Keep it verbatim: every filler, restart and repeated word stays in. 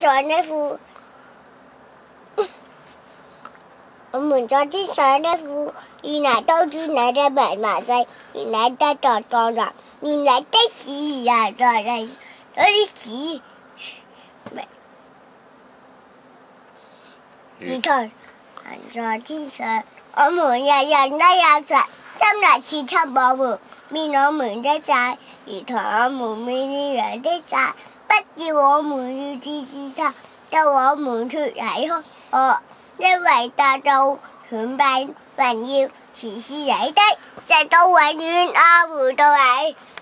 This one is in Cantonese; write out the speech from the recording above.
上呢褲，我們昨天上呢褲，原來都原來的麻麻細，原來的當當當，原來的屎呀在嚟，嗰啲屎。魚塘行在天上，我們人人都有責，今日刺出我們，免我們的債，魚塘我們免了羊的債，不要我們要自自殺，救我們脱離兇惡，因為大道權柄榮耀全是你的，直到永遠阿胡到你。